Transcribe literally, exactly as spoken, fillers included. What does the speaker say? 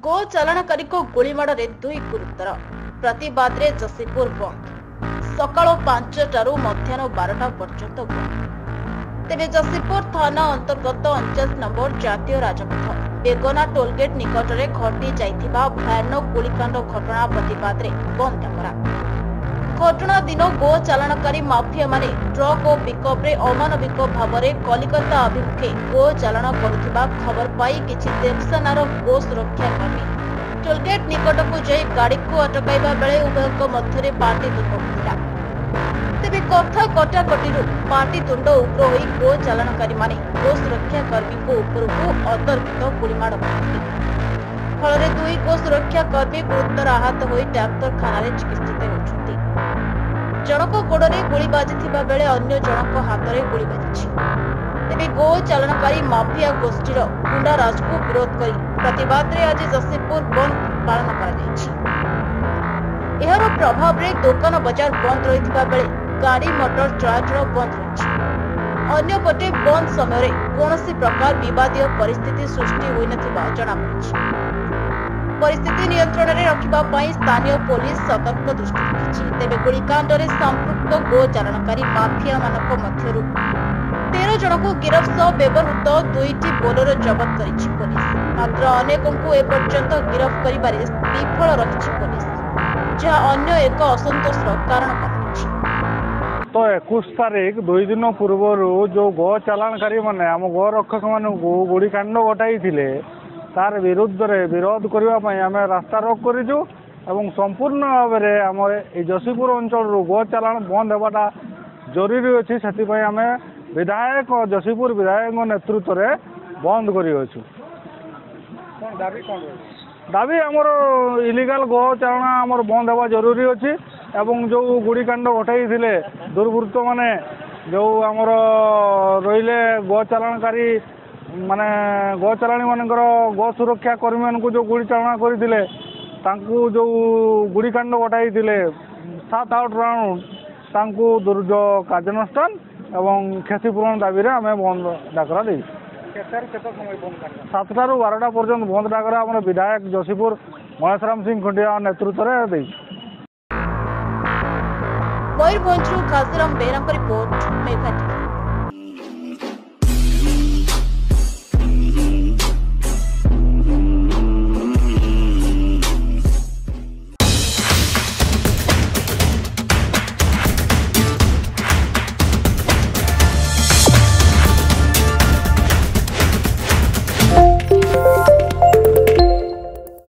गो चालाणकारी को गुलीमाड़े दुई गुरुतर प्रतिवाद रे जसीपुर बंद सकाळ पांचटारू मध्याह्न बारटा पर्यंत बंद। तेबे जसीपुर थाना अंतर्गत अणचाश नंबर जातीय राजपथ बेगना टोलगेट निकट में घटी जाइथिबा भयानक गुलिकांड घटना प्रतिवाद रे बंद डाकरा। घटना दिन गो चालाणकारी माफिया माने ट्रक और पिकअप रे अमानविक भाव में कलिकता अभिमुखे गो चालाण करुथिबा खबर पाई किछि देवसेनार गो सुरक्षा कर्मी टोलगेट निकट को जाई गाड़ी को अटकाइबा बेले उभयक मध्य पाटितुंड होता। तेबे कथा कटाकटिरु पाटितुंड उग्र होई गो चालाणकारी माने गो सुरक्षा कर्मी को उपरकू अतर्कित गुलीमाड़ करथिले। फल दुई गो सुरक्षा कर्मी गुरुतर आहत होई डाक्तरखाना चिकित्सित होउछन्ति। जनक गोड़े गुली बाजिथिबा बेले अन्य जनक हाथ में गुली बाजिछि। तेबे गो चालाणकारी माफिया गोष्ठीर गुंडाराज को विरोध करी प्रतिवाद रे आज जसीपुर बंद पालन करा जायछि। एहर प्रभाव रे दुकान बाजार बंद रहिथिबा बेले गाड़ी मोटर चलाचल बंद रहिछि। अन्य पटे बंद समय कौनसी प्रकार विवादीय परिस्थिति सृष्टि होई नथिबा जणा पड़िछि। परिस्थिति नियंत्रण में रखा स्थानीय पुलिस सतर्क दृष्टि रखिछि। तेबे गुलिकांड में संपृक्त गो चालाणकारी माफिया मानक मध्यरु तेरह जन को गिरफ सह व्यवहृत दुईटी बोलेरो जबत करिछि पुलिस। मात्र अनेकों को एपर्यंत गिरफ करिबारे विफल रहिछि पुलिस, जहाँ अन्य एक असंतोषर कारण बनिछि। तो इक्कीस तारीख दुई दिन पूर्व जो गो चालाणकारी माने आम गो रक्षक मान गुलिकांड घटाई तार विरुद्ध रे विरोध करने आम रास्ता रोक करूँ और संपूर्ण भाव में आम जसीपुर अंचल गो चालाण बंद होगा जरूरी अच्छी से आम विधायक जसीपुर विधायक नेतृत्व में बंद करूँ। दाबी आमर इलिगाल गो चालाण आमर बंद होगा जरूरी अच्छी एवं जो गुड़ीकांड घटाई दुर्वृत्त माने जो आमर रहिले गो चालाणकारी माने गो चालाणी मानकर गो सुरक्षा कर्मी मान जो गुड़ी चालना करते जो गुड़ीकांड घटाई सात आठ राउंड दुर्ज कार्यानुष्ठान एवं क्षतिपूरण दाबी आम बंद डाकरा दे सातटू बारटा पर्यंत बंद डाकरा आम विधायक जसीपुर महेशराम सिंह खंडिया नेतृत्व में मयूरभंज खासीराम बेहरा रिपोर्ट मेघा।